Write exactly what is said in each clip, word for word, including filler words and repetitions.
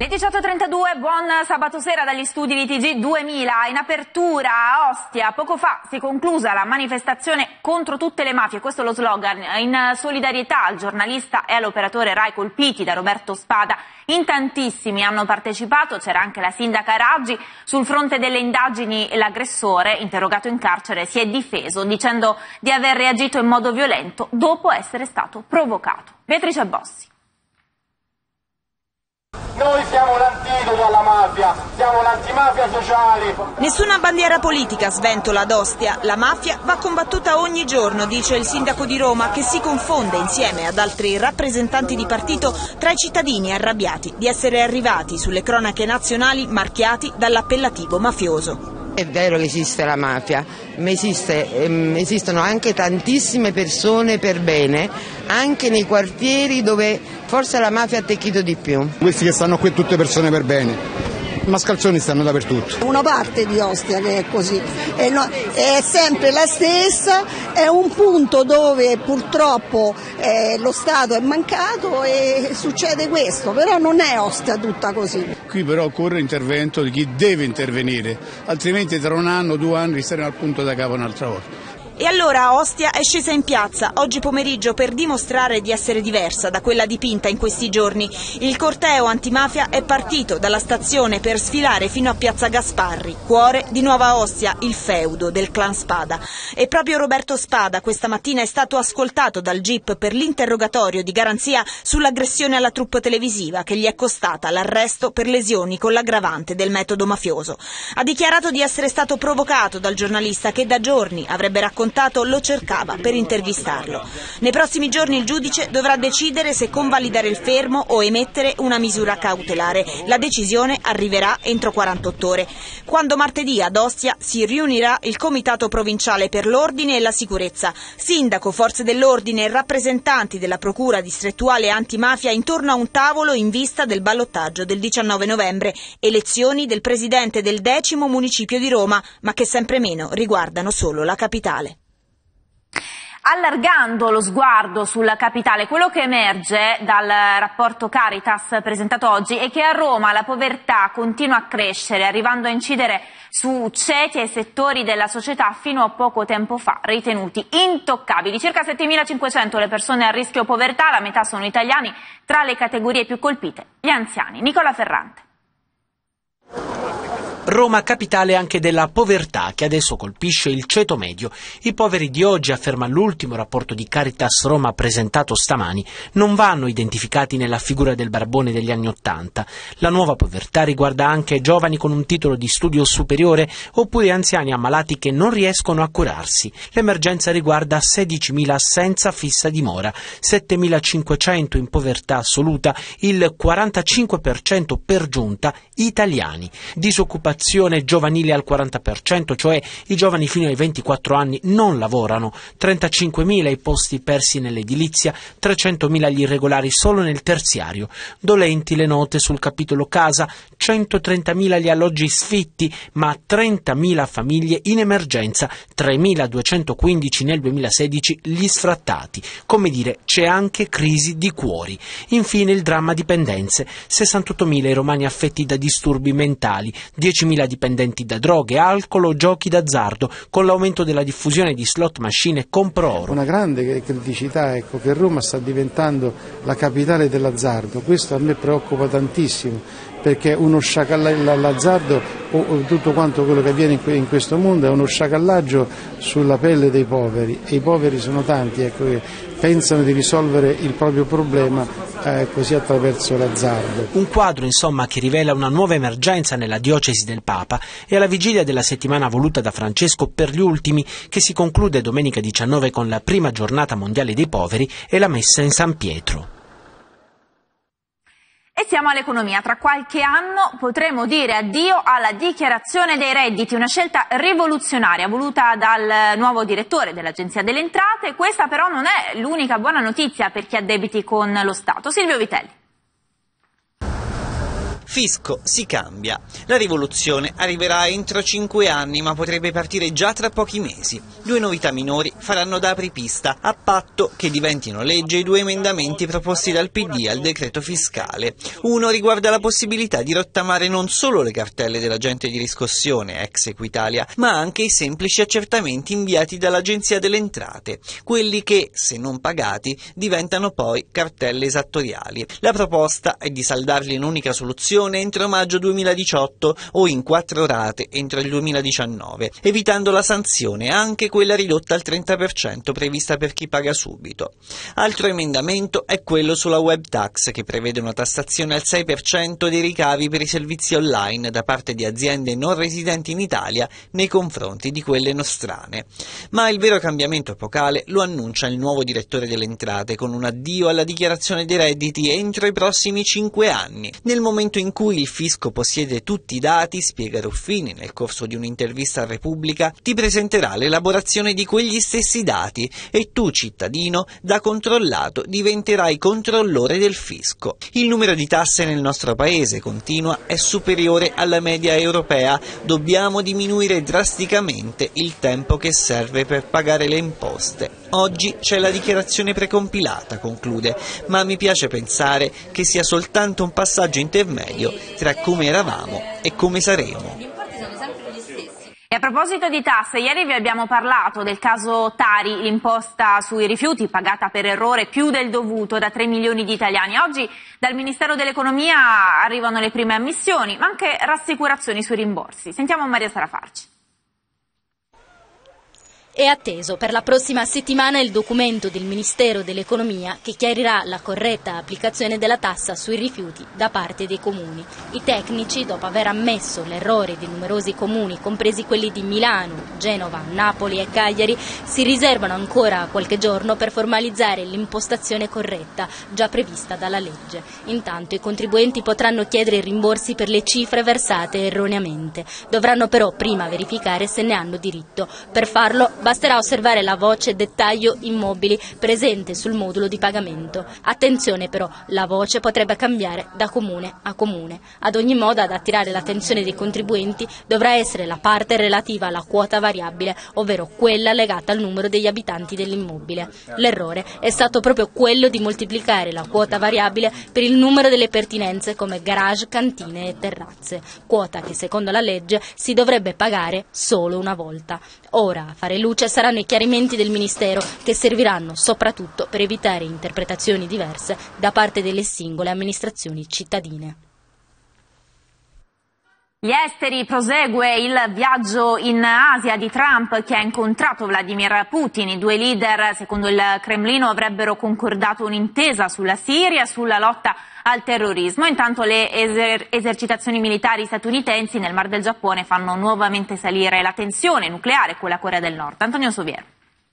diciotto e trentadue, buon sabato sera dagli studi di T G duemila. In apertura a Ostia, poco fa si è conclusa la manifestazione contro tutte le mafie, questo è lo slogan, in solidarietà al giornalista e all'operatore Rai colpiti da Roberto Spada. In tantissimi hanno partecipato, c'era anche la sindaca Raggi. Sul fronte delle indagini l'aggressore, interrogato in carcere, si è difeso dicendo di aver reagito in modo violento dopo essere stato provocato. Beatrice Bossi. Noi siamo l'antidoto alla mafia, siamo l'antimafia sociale. Nessuna bandiera politica sventola ad Ostia. La mafia va combattuta ogni giorno, dice il sindaco di Roma, che si confonde insieme ad altri rappresentanti di partito tra i cittadini arrabbiati di essere arrivati sulle cronache nazionali marchiati dall'appellativo mafioso. È vero che esiste la mafia, ma esiste, ehm, esistono anche tantissime persone per bene, anche nei quartieri dove forse la mafia ha attecchito di più. Questi che stanno qui tutte persone per bene. I mascalzoni stanno dappertutto. Una parte di Ostia che è così, è, no, è sempre la stessa, è un punto dove purtroppo eh, lo Stato è mancato e succede questo, però non è Ostia tutta così. Qui però occorre l'intervento di chi deve intervenire, altrimenti tra un anno, due anni resteremo al punto da capo un'altra volta. E allora Ostia è scesa in piazza oggi pomeriggio per dimostrare di essere diversa da quella dipinta in questi giorni. Il corteo antimafia è partito dalla stazione per sfilare fino a piazza Gasparri, cuore di Nuova Ostia, il feudo del clan Spada. E proprio Roberto Spada questa mattina è stato ascoltato dal G I P per l'interrogatorio di garanzia sull'aggressione alla troupe televisiva che gli è costata l'arresto per lesioni con l'aggravante del metodo mafioso. Ha dichiarato di essere stato provocato dal giornalista che da giorni avrebbe raccontato lo cercava per intervistarlo. Nei prossimi giorni il giudice dovrà decidere se convalidare il fermo o emettere una misura cautelare. La decisione arriverà entro quarantotto ore, quando martedì ad Ostia si riunirà il Comitato Provinciale per l'Ordine e la Sicurezza. Sindaco, forze dell'ordine e rappresentanti della Procura distrettuale antimafia intorno a un tavolo in vista del ballottaggio del diciannove novembre, elezioni del presidente del decimo municipio di Roma, ma che sempre meno riguardano solo la capitale. Allargando lo sguardo sulla capitale, quello che emerge dal rapporto Caritas presentato oggi è che a Roma la povertà continua a crescere, arrivando a incidere su ceti e settori della società fino a poco tempo fa ritenuti intoccabili. Circa settemilacinquecento le persone a rischio povertà, la metà sono italiani, tra le categorie più colpite gli anziani. Nicola Ferrante. Roma capitale anche della povertà che adesso colpisce il ceto medio. I poveri di oggi, afferma l'ultimo rapporto di Caritas Roma presentato stamani, non vanno identificati nella figura del barbone degli anni Ottanta. La nuova povertà riguarda anche giovani con un titolo di studio superiore oppure anziani ammalati che non riescono a curarsi. L'emergenza riguarda sedicimila senza fissa dimora, settemilacinquecento in povertà assoluta, il quarantacinque per cento per giunta italiani. Disoccupazione giovanile al quaranta per cento, cioè i giovani fino ai ventiquattro anni non lavorano, trentacinquemila i posti persi nell'edilizia, trecentomila gli irregolari solo nel terziario. Dolenti le note sul capitolo casa, centotrentamila gli alloggi sfitti, ma trentamila famiglie in emergenza, tremiladuecentoquindici nel duemilasedici gli sfrattati. Come dire, c'è anche crisi di cuori. Infine il dramma dipendenze, sessantottomila i romani affetti da disturbi mentali, diecimila dipendenti da droghe, alcol o giochi d'azzardo, con l'aumento della diffusione di slot machine e compro oro. Una grande criticità, ecco, che Roma sta diventando la capitale dell'azzardo. Questo a me preoccupa tantissimo, perché uno sciacallaggio, l'azzardo o tutto quanto quello che avviene in questo mondo è uno sciacallaggio sulla pelle dei poveri, e i poveri sono tanti, ecco, che pensano di risolvere il proprio problema eh, così attraverso l'azzardo. Un quadro insomma che rivela una nuova emergenza nella diocesi del Papa e alla vigilia della settimana voluta da Francesco per gli ultimi, che si conclude domenica diciannove con la prima giornata mondiale dei poveri e la messa in San Pietro. E siamo all'economia. Tra qualche anno potremo dire addio alla dichiarazione dei redditi, una scelta rivoluzionaria voluta dal nuovo direttore dell'Agenzia delle Entrate. Questa però non è l'unica buona notizia per chi ha debiti con lo Stato. Silvio Vitelli. Fisco si cambia. La rivoluzione arriverà entro cinque anni, ma potrebbe partire già tra pochi mesi. Due novità minori faranno da apripista, a patto che diventino legge i due emendamenti proposti dal P D al decreto fiscale. Uno riguarda la possibilità di rottamare non solo le cartelle dell'agente di riscossione, ex Equitalia, ma anche i semplici accertamenti inviati dall'Agenzia delle Entrate, quelli che, se non pagati, diventano poi cartelle esattoriali. La proposta è di saldarli in unica soluzione entro maggio duemiladiciotto o in quattro rate entro il duemiladiciannove, evitando la sanzione, anche quella ridotta al trenta per cento prevista per chi paga subito. Altro emendamento è quello sulla web tax, che prevede una tassazione al sei per cento dei ricavi per i servizi online da parte di aziende non residenti in Italia nei confronti di quelle nostrane. Ma il vero cambiamento epocale lo annuncia il nuovo direttore delle entrate con un addio alla dichiarazione dei redditi entro i prossimi cinque anni. Nel momento in cui il fisco possiede tutti i dati, spiega Ruffini nel corso di un'intervista a Repubblica, ti presenterà l'elaborazione di quegli stessi dati e tu, cittadino, da controllato diventerai controllore del fisco. Il numero di tasse nel nostro paese, continua, è superiore alla media europea. Dobbiamo diminuire drasticamente il tempo che serve per pagare le imposte. Oggi c'è la dichiarazione precompilata, conclude, ma mi piace pensare che sia soltanto un passaggio intermedio tra come eravamo e come saremo. E a proposito di tasse, ieri vi abbiamo parlato del caso Tari, l'imposta sui rifiuti pagata per errore più del dovuto da tre milioni di italiani. Oggi dal Ministero dell'Economia arrivano le prime ammissioni, ma anche rassicurazioni sui rimborsi. Sentiamo Maria Sarafarci. È atteso per la prossima settimana il documento del Ministero dell'Economia che chiarirà la corretta applicazione della tassa sui rifiuti da parte dei comuni. I tecnici, dopo aver ammesso l'errore di numerosi comuni, compresi quelli di Milano, Genova, Napoli e Cagliari, si riservano ancora qualche giorno per formalizzare l'impostazione corretta già prevista dalla legge. Intanto i contribuenti potranno chiedere rimborsi per le cifre versate erroneamente. Dovranno però prima verificare se ne hanno diritto. Per farlo basterà osservare la voce dettaglio immobili presente sul modulo di pagamento. Attenzione però, la voce potrebbe cambiare da comune a comune. Ad ogni modo, ad attirare l'attenzione dei contribuenti dovrà essere la parte relativa alla quota variabile, ovvero quella legata al numero degli abitanti dell'immobile. L'errore è stato proprio quello di moltiplicare la quota variabile per il numero delle pertinenze come garage, cantine e terrazze, quota che secondo la legge si dovrebbe pagare solo una volta. Ora, a fare luce saranno i chiarimenti del Ministero, che serviranno soprattutto per evitare interpretazioni diverse da parte delle singole amministrazioni cittadine. Gli esteri, prosegue il viaggio in Asia di Trump, che ha incontrato Vladimir Putin. I due leader, secondo il Cremlino, avrebbero concordato un'intesa sulla Siria e sulla lotta al terrorismo. Intanto le eser- esercitazioni militari statunitensi nel Mar del Giappone fanno nuovamente salire la tensione nucleare con la Corea del Nord. Antonio Soviero.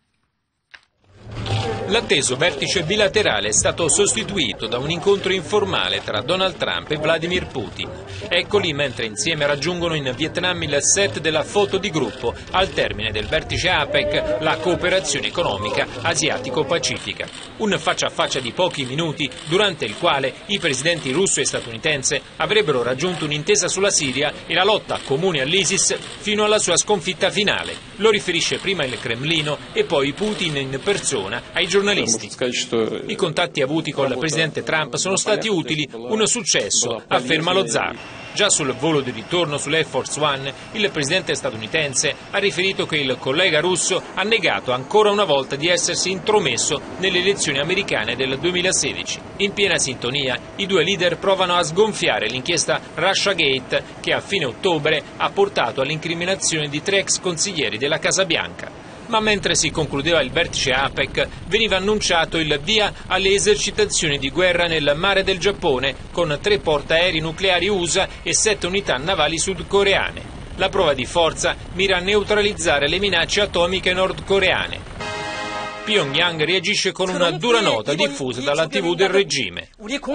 L'atteso vertice bilaterale è stato sostituito da un incontro informale tra Donald Trump e Vladimir Putin. Eccoli mentre insieme raggiungono in Vietnam il set della foto di gruppo al termine del vertice APEC, la cooperazione economica asiatico-pacifica. Un faccia a faccia di pochi minuti durante il quale i presidenti russo e statunitense avrebbero raggiunto un'intesa sulla Siria e la lotta comune all'ISIS fino alla sua sconfitta finale. Lo riferisce prima il Cremlino e poi Putin in persona ai giornalisti. I contatti avuti col presidente Trump sono stati utili, un successo, afferma lo zar. Già sul volo di ritorno sull'Air Force One, il presidente statunitense ha riferito che il collega russo ha negato ancora una volta di essersi intromesso nelle elezioni americane del duemilasedici. In piena sintonia, i due leader provano a sgonfiare l'inchiesta Russiagate, che a fine ottobre ha portato all'incriminazione di tre ex consiglieri della Casa Bianca. Ma mentre si concludeva il vertice APEC, veniva annunciato il via alle esercitazioni di guerra nel mare del Giappone, con tre portaerei nucleari U S A e sette unità navali sudcoreane. La prova di forza mira a neutralizzare le minacce atomiche nordcoreane. Pyongyang reagisce con una dura nota diffusa dalla tivù del regime.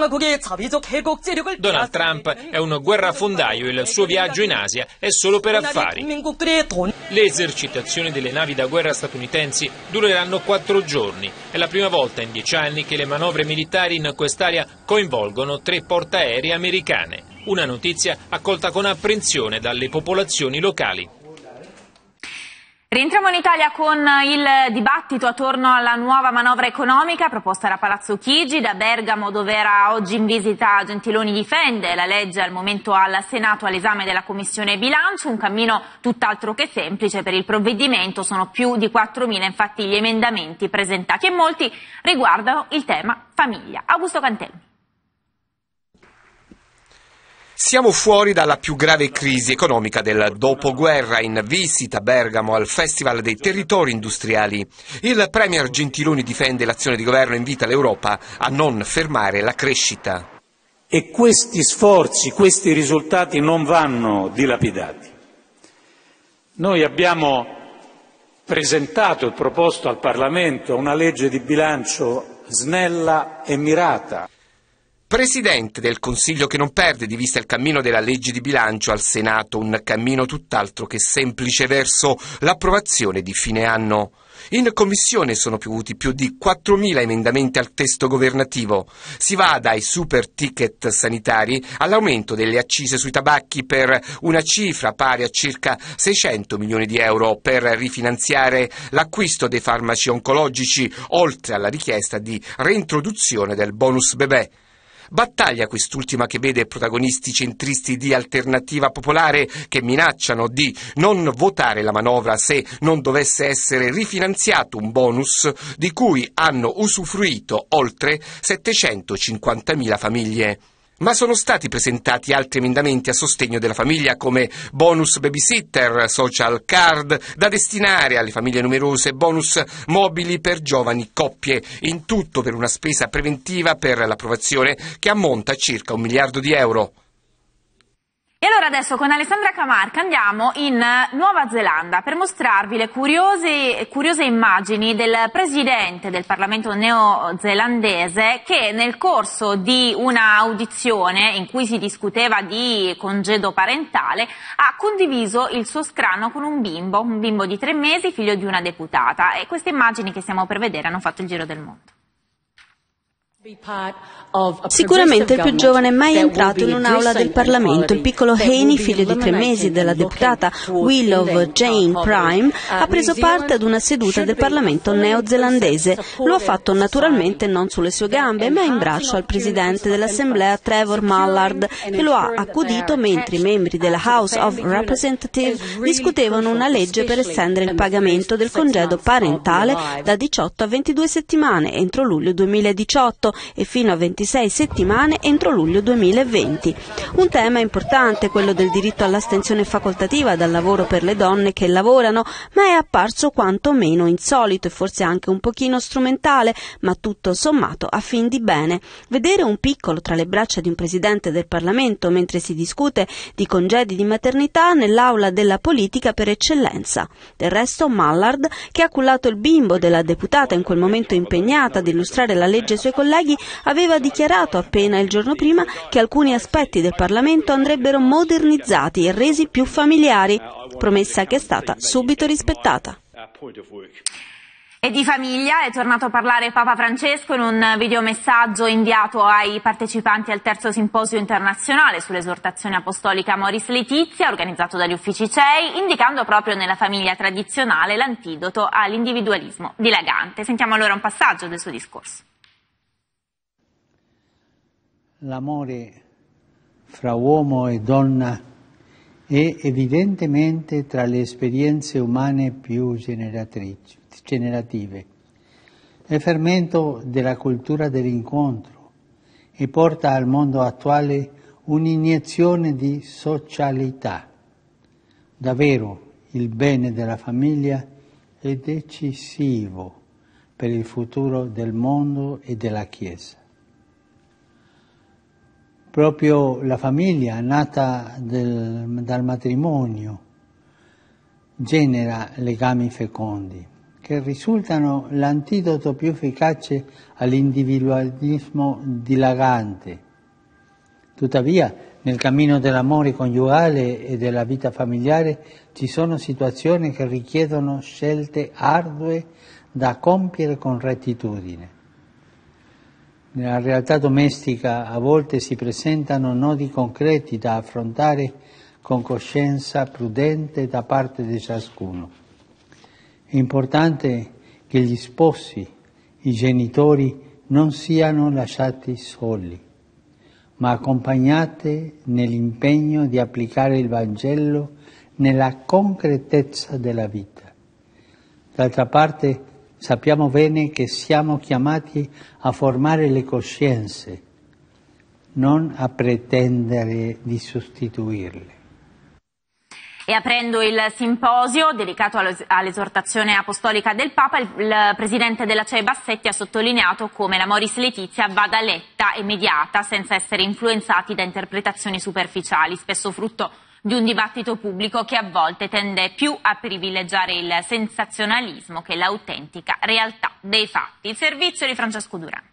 Donald Trump è un guerrafondaio e il suo viaggio in Asia è solo per affari. Le esercitazioni delle navi da guerra statunitensi dureranno quattro giorni. È la prima volta in dieci anni che le manovre militari in quest'area coinvolgono tre portaerei americane. Una notizia accolta con apprensione dalle popolazioni locali. Rientriamo in Italia con il dibattito attorno alla nuova manovra economica proposta da Palazzo Chigi. Da Bergamo, dove era oggi in visita Gentiloni, difende la legge al momento al Senato all'esame della Commissione Bilancio, un cammino tutt'altro che semplice per il provvedimento. Sono più di quattromila infatti gli emendamenti presentati e molti riguardano il tema famiglia. Augusto Cantelmi. Siamo fuori dalla più grave crisi economica del dopoguerra, in visita a Bergamo al Festival dei Territori Industriali. Il Premier Gentiloni difende l'azione di governo e invita l'Europa a non fermare la crescita. E questi sforzi, questi risultati non vanno dilapidati. Noi abbiamo presentato e proposto al Parlamento una legge di bilancio snella e mirata. Presidente del Consiglio che non perde di vista il cammino della legge di bilancio al Senato, un cammino tutt'altro che semplice verso l'approvazione di fine anno. In Commissione sono piovuti più di quattromila emendamenti al testo governativo. Si va dai super ticket sanitari all'aumento delle accise sui tabacchi per una cifra pari a circa seicento milioni di euro per rifinanziare l'acquisto dei farmaci oncologici, oltre alla richiesta di reintroduzione del bonus bebè. Battaglia quest'ultima che vede protagonisti centristi di Alternativa Popolare che minacciano di non votare la manovra se non dovesse essere rifinanziato un bonus di cui hanno usufruito oltre settecentocinquantamila famiglie. Ma sono stati presentati altri emendamenti a sostegno della famiglia come bonus babysitter, social card da destinare alle famiglie numerose, bonus mobili per giovani coppie, in tutto per una spesa preventiva per l'approvazione che ammonta a circa un miliardo di euro. E allora adesso con Alessandra Camarca andiamo in Nuova Zelanda per mostrarvi le curiose, curiose immagini del presidente del Parlamento neozelandese che nel corso di una audizione in cui si discuteva di congedo parentale ha condiviso il suo scranno con un bimbo, un bimbo di tre mesi, figlio di una deputata, e queste immagini che stiamo per vedere hanno fatto il giro del mondo. Sicuramente il più giovane mai entrato in un'aula del Parlamento. Il piccolo Haney, figlio di tre mesi della deputata Willow Jane Prime, ha preso parte ad una seduta del Parlamento neozelandese. Lo ha fatto naturalmente non sulle sue gambe, ma in braccio al presidente dell'Assemblea Trevor Mallard, che lo ha accudito mentre i membri della House of Representatives discutevano una legge per estendere il pagamento del congedo parentale da diciotto a ventidue settimane entro luglio duemiladiciotto e fino a ventisei settimane entro luglio duemilaventi. Un tema importante, quello del diritto all'astensione facoltativa dal lavoro per le donne che lavorano, ma è apparso quanto meno insolito e forse anche un pochino strumentale, ma tutto sommato a fin di bene. Vedere un piccolo tra le braccia di un presidente del Parlamento mentre si discute di congedi di maternità nell'aula della politica per eccellenza. Del resto Mallard, che ha cullato il bimbo della deputata in quel momento impegnata ad illustrare la legge ai suoi colleghi, aveva dichiarato appena il giorno prima che alcuni aspetti del Parlamento andrebbero modernizzati e resi più familiari, promessa che è stata subito rispettata. E di famiglia è tornato a parlare Papa Francesco in un videomessaggio inviato ai partecipanti al terzo simposio internazionale sull'esortazione apostolica Amoris Laetitia, organizzato dagli uffici C E I, indicando proprio nella famiglia tradizionale l'antidoto all'individualismo dilagante. Sentiamo allora un passaggio del suo discorso. L'amore fra uomo e donna è evidentemente tra le esperienze umane più generatrici, generative. È fermento della cultura dell'incontro e porta al mondo attuale un'iniezione di socialità. Davvero il bene della famiglia è decisivo per il futuro del mondo e della Chiesa. Proprio la famiglia nata del, dal matrimonio genera legami fecondi che risultano l'antidoto più efficace all'individualismo dilagante. Tuttavia, nel cammino dell'amore coniugale e della vita familiare ci sono situazioni che richiedono scelte ardue da compiere con rettitudine. Nella realtà domestica a volte si presentano nodi concreti da affrontare con coscienza prudente da parte di ciascuno. È importante che gli sposi, i genitori, non siano lasciati soli, ma accompagnati nell'impegno di applicare il Vangelo nella concretezza della vita. D'altra parte sappiamo bene che siamo chiamati a formare le coscienze, non a pretendere di sostituirle. E aprendo il simposio dedicato all'esortazione apostolica del Papa, il, il presidente della C E I Bassetti ha sottolineato come la Moris Laetitia vada letta e mediata senza essere influenzati da interpretazioni superficiali, spesso frutto di un dibattito pubblico che a volte tende più a privilegiare il sensazionalismo che l'autentica realtà dei fatti. Il servizio di Francesco Durante.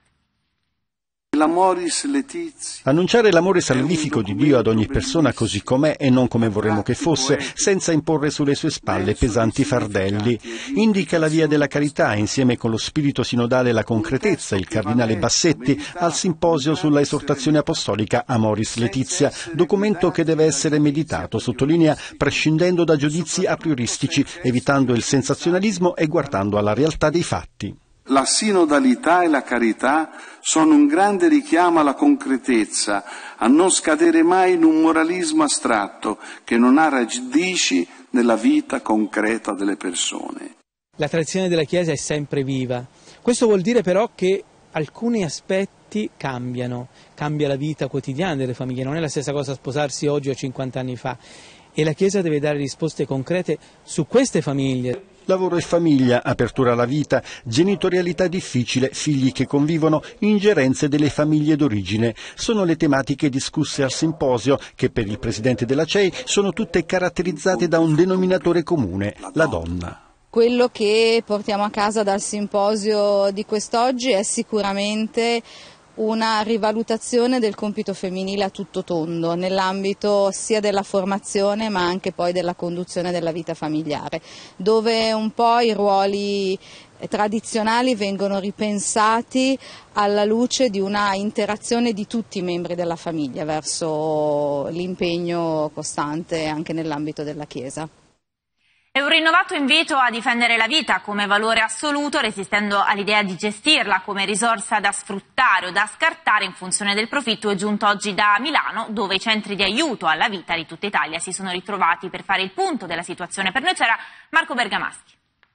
L'Amoris Laetitia. Annunciare l'amore salvifico di Dio ad ogni persona così com'è e non come vorremmo che fosse, senza imporre sulle sue spalle pesanti fardelli. Indica la via della carità, insieme con lo spirito sinodale e la concretezza, il cardinale Bassetti al simposio sulla esortazione apostolica Amoris Laetitia, documento che deve essere meditato, sottolinea, prescindendo da giudizi a prioristici, evitando il sensazionalismo e guardando alla realtà dei fatti. La sinodalità e la carità sono un grande richiamo alla concretezza, a non scadere mai in un moralismo astratto che non ha radici nella vita concreta delle persone. La tradizione della Chiesa è sempre viva. Questo vuol dire però che alcuni aspetti cambiano, cambia la vita quotidiana delle famiglie, non è la stessa cosa sposarsi oggi o cinquanta anni fa, e la Chiesa deve dare risposte concrete su queste famiglie. Lavoro e famiglia, apertura alla vita, genitorialità difficile, figli che convivono, ingerenze delle famiglie d'origine. Sono le tematiche discusse al simposio che per il presidente della C E I sono tutte caratterizzate da un denominatore comune, la donna. Quello che portiamo a casa dal simposio di quest'oggi è sicuramente una rivalutazione del compito femminile a tutto tondo, nell'ambito sia della formazione ma anche poi della conduzione della vita familiare, dove un po' i ruoli tradizionali vengono ripensati alla luce di una interazione di tutti i membri della famiglia verso l'impegno costante anche nell'ambito della Chiesa. È un rinnovato invito a difendere la vita come valore assoluto, resistendo all'idea di gestirla come risorsa da sfruttare o da scartare in funzione del profitto, è giunto oggi da Milano, dove i centri di aiuto alla vita di tutta Italia si sono ritrovati per fare il punto della situazione. Per noi c'era Marco Bergamaschi.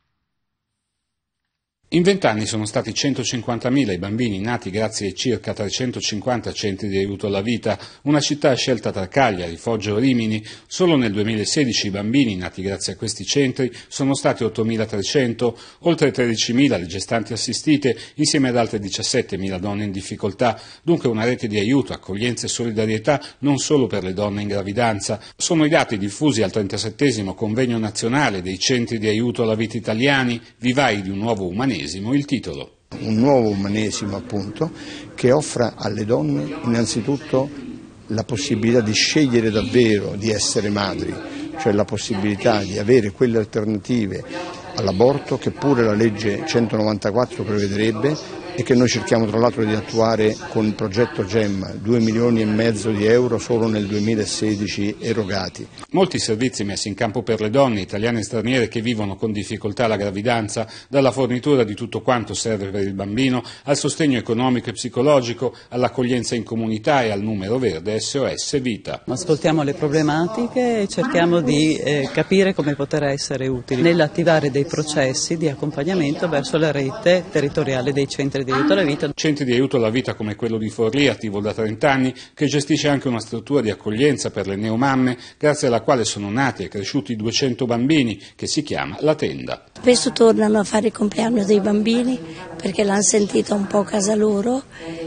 In vent'anni sono stati centocinquantamila i bambini nati grazie ai circa trecentocinquanta centri di aiuto alla vita, una città scelta tra Cagliari, Foggia o Rimini. Solo nel duemilasedici i bambini nati grazie a questi centri sono stati ottomilatrecento, oltre tredicimila le gestanti assistite, insieme ad altre diciassettemila donne in difficoltà. Dunque una rete di aiuto, accoglienza e solidarietà non solo per le donne in gravidanza. Sono i dati diffusi al trentasettesimo convegno nazionale dei centri di aiuto alla vita italiani, vivai di un nuovo umanesimo. Il titolo. Un nuovo umanesimo appunto che offra alle donne innanzitutto la possibilità di scegliere davvero di essere madri, cioè la possibilità di avere quelle alternative all'aborto che pure la legge centonovantaquattro prevederebbe e che noi cerchiamo tra l'altro di attuare con il progetto GEM, due milioni e mezzo di euro solo nel duemilasedici erogati. Molti servizi messi in campo per le donne italiane e straniere che vivono con difficoltà la gravidanza, dalla fornitura di tutto quanto serve per il bambino, al sostegno economico e psicologico, all'accoglienza in comunità e al numero verde S O S Vita. Ascoltiamo le problematiche e cerchiamo di eh, capire come poter essere utili nell'attivare dei processi di accompagnamento verso la rete territoriale dei centri di aiuto alla vita. Centri di aiuto alla vita come quello di Forlì, attivo da trenta anni, che gestisce anche una struttura di accoglienza per le neomamme, grazie alla quale sono nati e cresciuti duecento bambini, che si chiama La Tenda. Spesso tornano a fare il compleanno dei bambini perché l'hanno sentita un po' a casa loro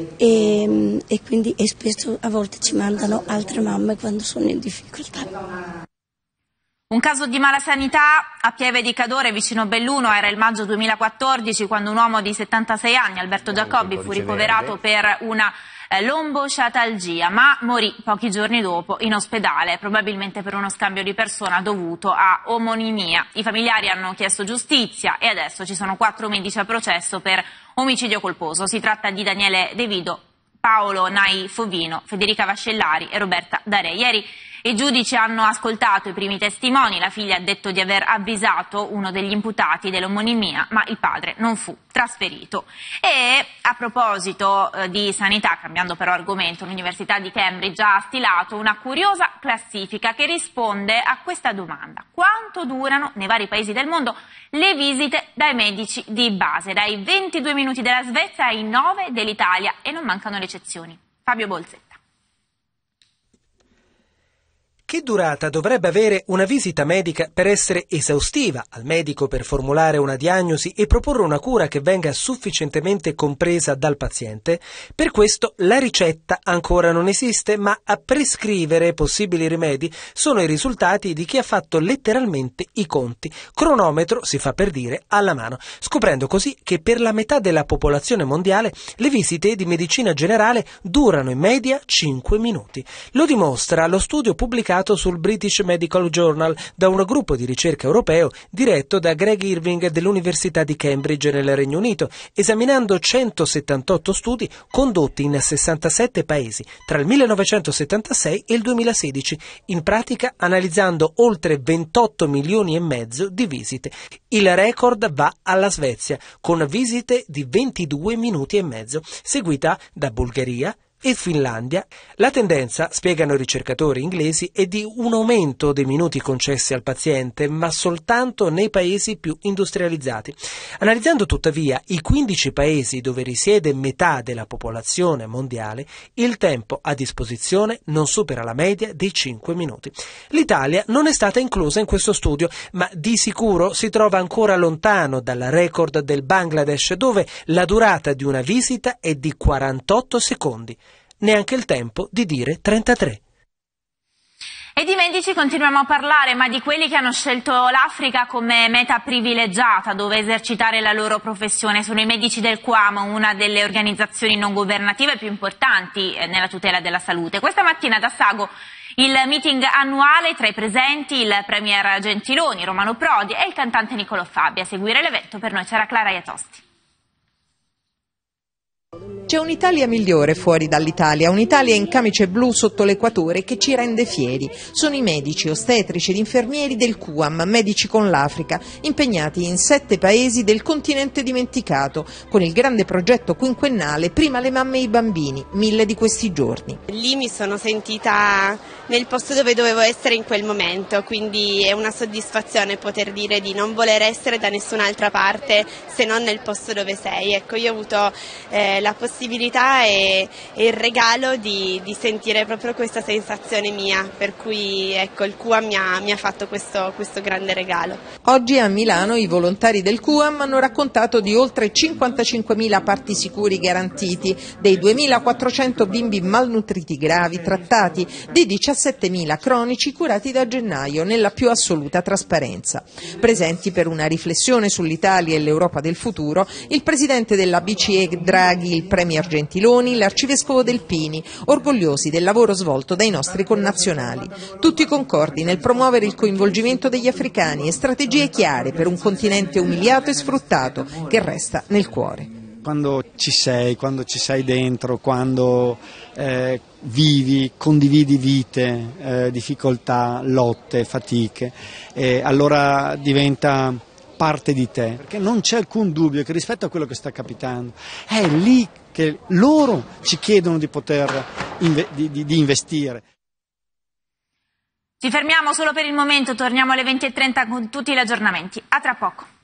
e, e quindi e spesso a volte ci mandano altre mamme quando sono in difficoltà. Un caso di malasanità a Pieve di Cadore, vicino Belluno. Era il maggio duemilaquattordici quando un uomo di settantasei anni, Alberto Giacobbi, fu ricoverato per una eh, lombosciatalgia, ma morì pochi giorni dopo in ospedale, probabilmente per uno scambio di persona dovuto a omonimia. I familiari hanno chiesto giustizia e adesso ci sono quattro medici a processo per omicidio colposo. Si tratta di Daniele De Vido, Paolo Nai Fovino, Federica Vascellari e Roberta D'Are. Ieri i giudici hanno ascoltato i primi testimoni. La figlia ha detto di aver avvisato uno degli imputati dell'omonimia, ma il padre non fu trasferito. E a proposito eh, di sanità, cambiando però argomento, l'Università di Cambridge ha stilato una curiosa classifica che risponde a questa domanda: quanto durano nei vari paesi del mondo le visite dai medici di base? Dai ventidue minuti della Svezia ai nove dell'Italia, e non mancano le eccezioni. Fabio Bolzetta. Che durata dovrebbe avere una visita medica per essere esaustiva al medico per formulare una diagnosi e proporre una cura che venga sufficientemente compresa dal paziente? Per questo la ricetta ancora non esiste, ma a prescrivere possibili rimedi sono i risultati di chi ha fatto letteralmente i conti. Cronometro, si fa per dire, alla mano, scoprendo così che per la metà della popolazione mondiale le visite di medicina generale durano in media cinque minuti. Lo dimostra lo studio pubblicato sul British Medical Journal da un gruppo di ricerca europeo diretto da Greg Irving dell'Università di Cambridge nel Regno Unito, esaminando centosettantotto studi condotti in sessantasette paesi tra il millenovecentosettantasei e il duemilasedici, in pratica analizzando oltre ventotto milioni e mezzo di visite. Il record va alla Svezia, con visite di ventidue minuti e mezzo, seguita da Bulgaria e Finlandia. La tendenza, spiegano i ricercatori inglesi, è di un aumento dei minuti concessi al paziente, ma soltanto nei paesi più industrializzati. Analizzando tuttavia i quindici paesi dove risiede metà della popolazione mondiale, il tempo a disposizione non supera la media dei cinque minuti. L'Italia non è stata inclusa in questo studio, ma di sicuro si trova ancora lontano dal record del Bangladesh, dove la durata di una visita è di quarantotto secondi. Neanche il tempo di dire trentatré. E di medici continuiamo a parlare, ma di quelli che hanno scelto l'Africa come meta privilegiata dove esercitare la loro professione. Sono i medici del Q A M, una delle organizzazioni non governative più importanti nella tutela della salute. Questa mattina ad Assago il meeting annuale, tra i presenti il premier Gentiloni, Romano Prodi e il cantante Niccolò Fabi. A seguire l'evento per noi c'era Clara Iatosti. C'è un'Italia migliore fuori dall'Italia, un'Italia in camice blu sotto l'equatore che ci rende fieri. Sono i medici, ostetrici ed infermieri del Q A M, Medici con l'Africa, impegnati in sette paesi del continente dimenticato, con il grande progetto quinquennale Prima le mamme e i bambini, mille di questi giorni. Lì mi sono sentita nel posto dove dovevo essere in quel momento, quindi è una soddisfazione poter dire di non voler essere da nessun'altra parte se non nel posto dove sei. Ecco, io ho avuto eh, la possibilità e, e il regalo di, di sentire proprio questa sensazione mia, per cui ecco, il Q A M mi ha, mi ha fatto questo, questo grande regalo. Oggi a Milano i volontari del Q A M hanno raccontato di oltre cinquantacinquemila parti sicuri garantiti, dei duemilaquattrocento bimbi malnutriti gravi trattati, dei diciassettemila cronici curati da gennaio nella più assoluta trasparenza. Presenti per una riflessione sull'Italia e l'Europa del futuro il presidente della B C E Draghi, il premier Gentiloni, l'arcivescovo Delpini, orgogliosi del lavoro svolto dai nostri connazionali. Tutti concordi nel promuovere il coinvolgimento degli africani e strategie chiare per un continente umiliato e sfruttato che resta nel cuore. Quando ci sei, quando ci sei dentro, quando eh, vivi, condividi vite, eh, difficoltà, lotte, fatiche, eh, allora diventa parte di te, perché non c'è alcun dubbio che rispetto a quello che sta capitando è lì che loro ci chiedono di poter inve- di, di, di investire. Ci fermiamo solo per il momento, torniamo alle venti e trenta con tutti gli aggiornamenti. A tra poco.